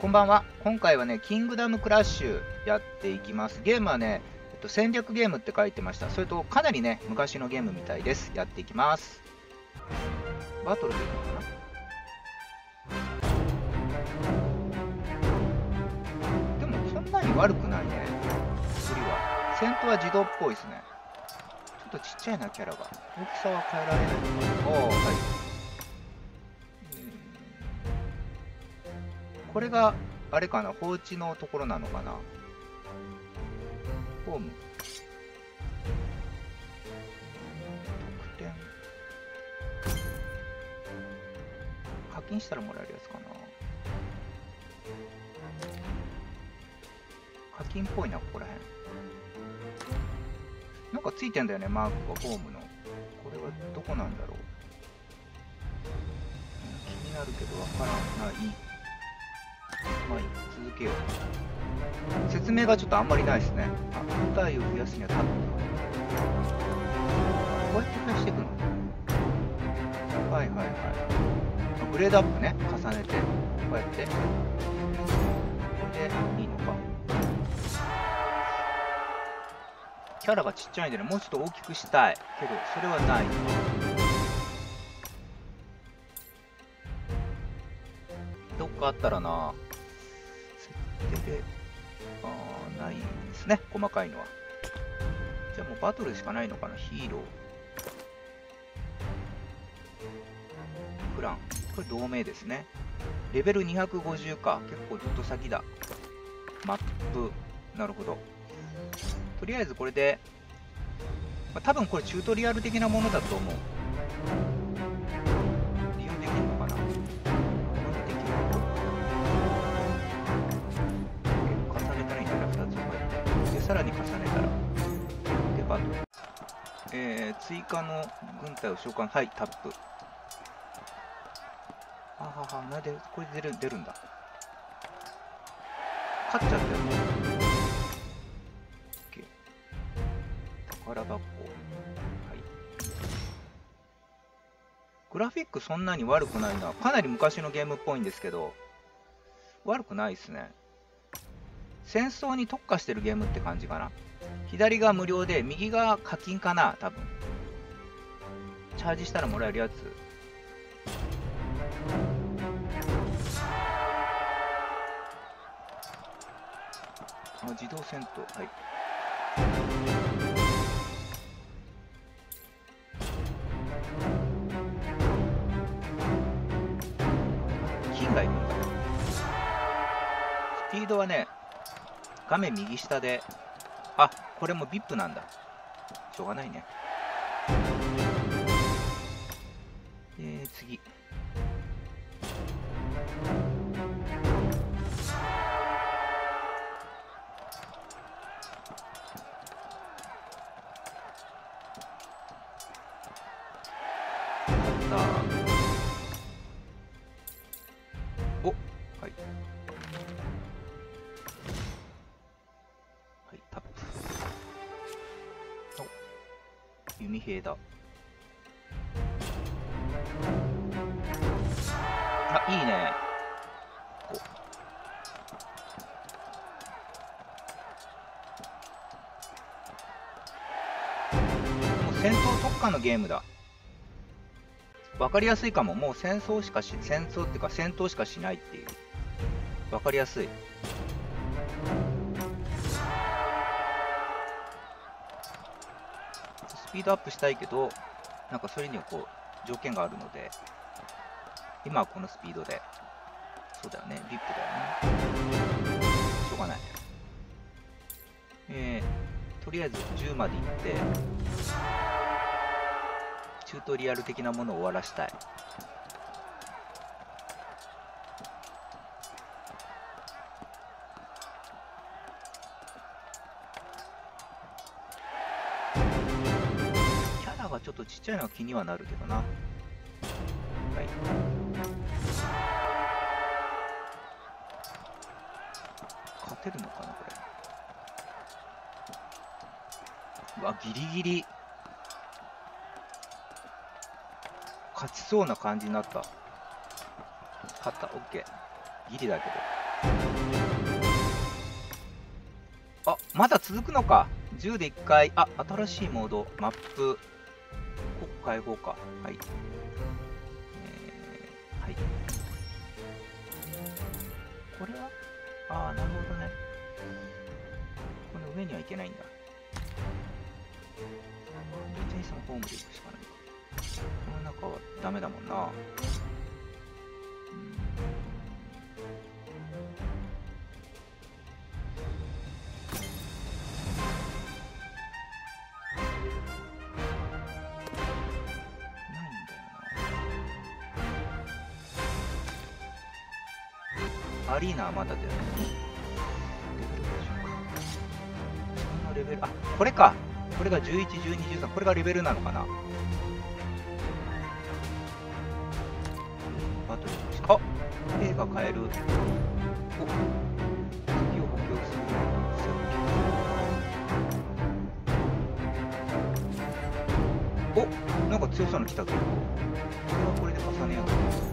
こんばんは。今回はね、キングダムクラッシュやっていきます。ゲームはね、戦略ゲームって書いてました。それと、かなりね、昔のゲームみたいです。やっていきます。バトルでいいのかな。でも、そんなに悪くないね。作りは。戦闘は自動っぽいですね。ちょっとちっちゃいな、キャラが。大きさは変えられないのかな。おー、はい。これが、あれかな、放置のところなのかな。ホーム。得点。課金したらもらえるやつかな。課金っぽいな、ここら辺。なんかついてんだよね、マークがホームの。これはどこなんだろう。気になるけどわからない。まあいい、続けよう。説明がちょっとあんまりないですね。あ、部隊を増やすにはタップ。こうやって増やしていくの？はいはいはい。グレードアップね、重ねて。こうやって。これでいいのか。キャラがちっちゃいんでね、もうちょっと大きくしたい。けど、それはない。どっかあったらな。設定で、ないですね、細かいのは。じゃあもうバトルしかないのかな、ヒーロー。プラン。これ同盟ですね。レベル250か。結構ずっと先だ。マップ。なるほど。とりあえずこれで、多分これチュートリアル的なものだと思う。利用できるのかな。できる。重ねたらいいんじゃない？ 2 つこうやって。で、さらに重ねたら。で、バトル。追加の軍隊を召喚。はい、タップ。ははは、なんで、これ出るんだ。勝っちゃったよね。宝箱。はい。グラフィックそんなに悪くないな。かなり昔のゲームっぽいんですけど、悪くないですね。戦争に特化してるゲームって感じかな。左が無料で、右が課金かな、多分。チャージしたらもらえるやつ。あ、自動戦闘。はい。金がいるんだ。スピードはね、画面右下で、あ、これも VIP なんだ。しょうがないね。次。お、はい。はい、タップ。お、弓兵だ。あ、いいね。もう戦闘特化のゲームだ。わかりやすいかも。もう戦争っていうか戦闘しかしないっていう。わかりやすい。スピードアップしたいけど、なんかそれにはこう、条件があるので、今はこのスピードで。そうだよね。VIP だよね。しょうがない。とりあえず10まで行って、チュートリアル的なものを終わらしたい。キャラがちょっとちっちゃいのは気にはなるけどな。はい。勝てるのかな、これ。うわ、ギリギリ。勝ちそうな感じになった。勝った、オッケー。ギリだけど。 あ、まだ続くのか。10で1回。あ、新しいモード、マップ。ここ変えようか。はい。はい。これはああ、なるほどね。この上には行けないんだ。ジェイソンホームで行くしかないか。この中はダメだもんな。アリーナはまだだよね。レベル、あ、これか。これが11、12、13。これがレベルなのかな。バトルしか。あ、兵が変える。お、敵を補強する。お、なんか強そうなの来たぞ。これはこれで重ねよう。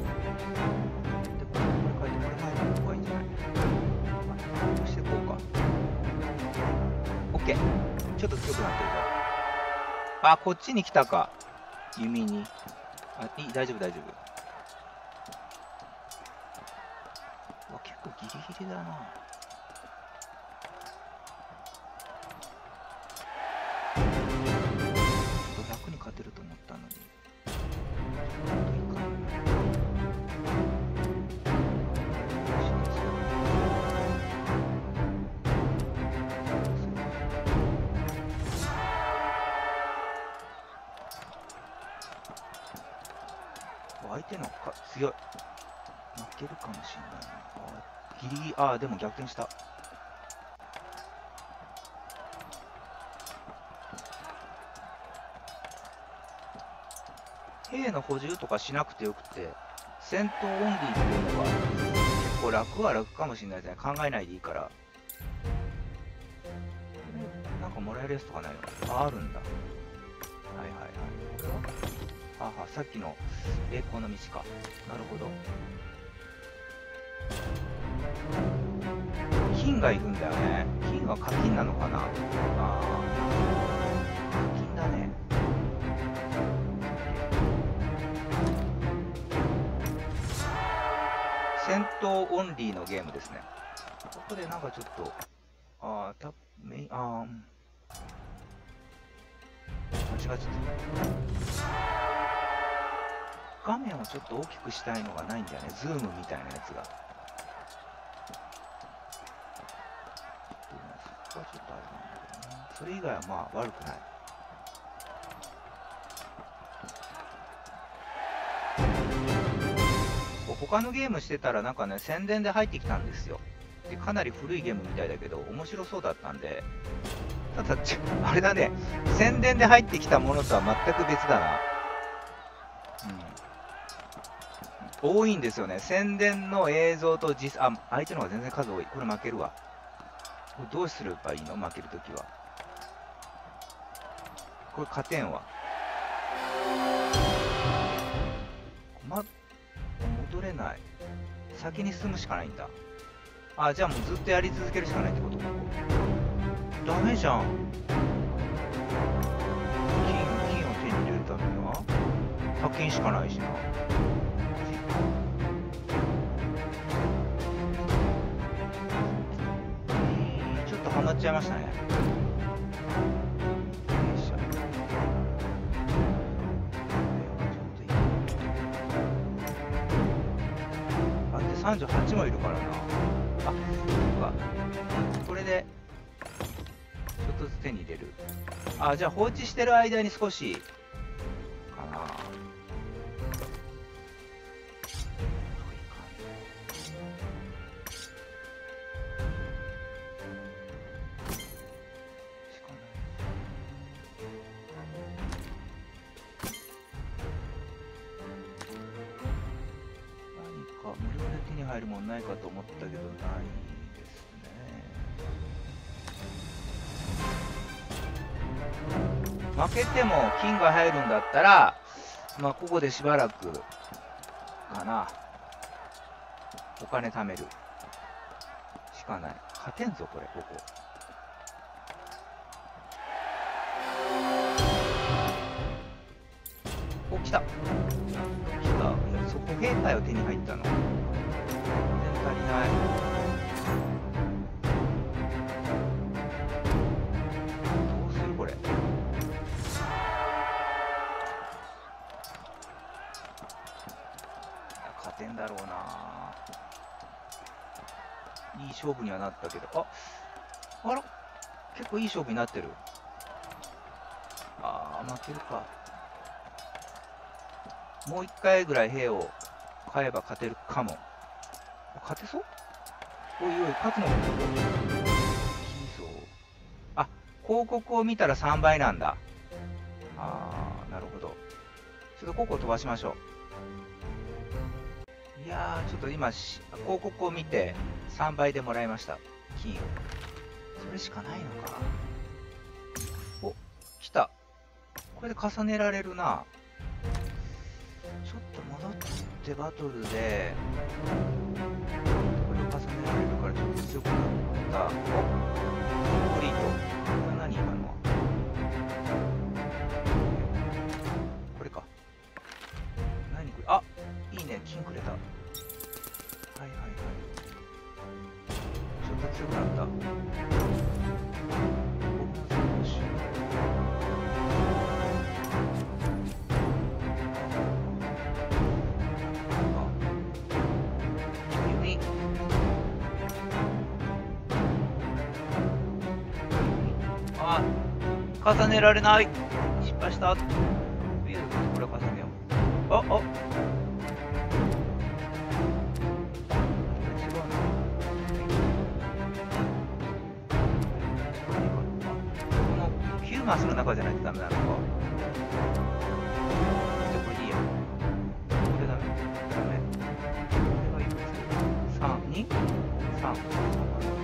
ちょっと強くなってるから。あ、こっちに来たか。弓に。あ、いい、大丈夫、大丈夫。うわ、結構ギリギリだな。ちょっと楽に勝てると思ったのに。相手のか強い。負けるかもしれないな。ギリギリ、ああ、でも逆転した。兵の補充とかしなくてよくて、戦闘オンリーっていうのは結構楽は楽かもしれないですね。考えないでいいから。なんかもらえるやつとかないの？あ、あるんだ。はいはいはい。これははは、さっきの栄光の道か。なるほど。金がいるんだよね。金は課金なのかな。ああ、課金だね。戦闘オンリーのゲームですね。ここでなんかちょっと、ああ、間違っちゃった。画面をちょっと大きくしたいのがないんだよね。ズームみたいなやつが。そこはちょっとあれなんだけどね。それ以外はまあ悪くない。他のゲームしてたらなんかね、宣伝で入ってきたんですよ。で、かなり古いゲームみたいだけど、面白そうだったんで、ただ、あれだね、宣伝で入ってきたものとは全く別だな。多いんですよね。宣伝の映像と相手の方が全然数多い。これ負けるわ。これどうすればいいの？負けるときは。これ勝てんわ。戻れない。先に進むしかないんだ。あ、じゃあもうずっとやり続けるしかないってこと？ダメじゃん。金を手に入れるためには課金しかないしな。ちょっとハマっちゃいましたね。38もいるからな。あ、そっか。これでちょっとずつ手に入れる。あ、じゃあ放置してる間に少しかな。無料で手に入るもんないかと思ったけど、ないですね。負けても金が入るんだったら、まあここでしばらくかな。お金貯める。 しかない。勝てんぞ、これ、ここ。お、来た。来た。いや、そこ兵隊を手に入ったの。全然足りない。どうするこれ。勝てんだろうな。いい勝負にはなったけど、あら、結構いい勝負になってる。負けるか。もう一回ぐらい兵を買えば勝てるかも。勝てそう？おいおい、勝つのか。広告を見たら3倍なんだ。なるほど。ちょっとここ飛ばしましょう。いやー、ちょっと今、広告を見て3倍でもらいました。金を。それしかないのか。お、来た。これで重ねられるな。ちょっと戻ってバトルで、これを重ねられるからちょっと強くなった。お、コンプリート。これ何今のは。これか。何これ。あ、いいね。金くれた。はいはいはい。ちょっと強くなった。重ねられない。失敗した。これは重ねよう。違うな。この9マスの中じゃないとダメなのか。じゃあこれでいいや。これダメ。ダメ。これはいくつ ?3、2、3。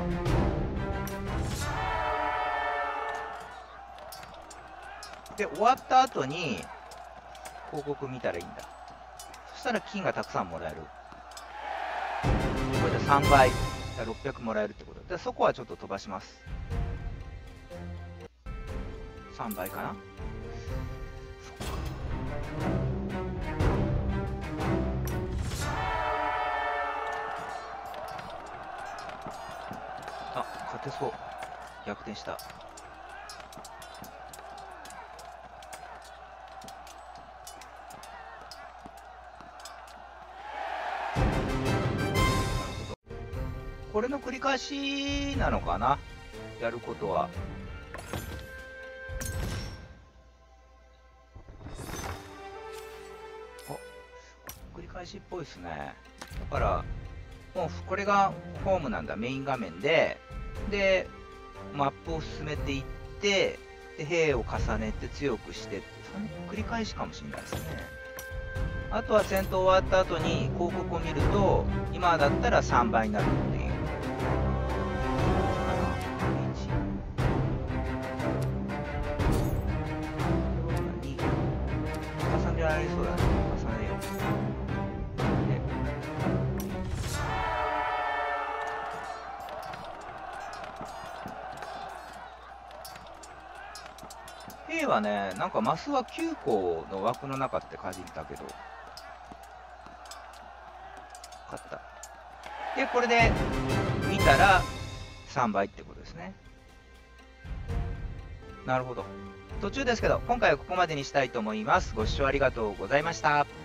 で、終わった後に広告見たらいいんだ。そしたら金がたくさんもらえる。これで3倍。600もらえるってことで、そこはちょっと飛ばします。3倍かな。勝てそう。逆転した。これの繰り返しなのかな、やることは。繰り返しっぽいですね。だからもうこれがホームなんだ。メイン画面でマップを進めていって、で兵を重ねて強くしてって、その繰り返しかもしれないですね。あとは戦闘終わった後に広告を見ると、今だったら3倍になるっていう。重ねられそうだね。重ねよう。兵はね、なんかマスは9個の枠の中って感じたけど、勝った。で、これで見たら3倍ってことですね。なるほど。途中ですけど、今回はここまでにしたいと思います。ご視聴ありがとうございました。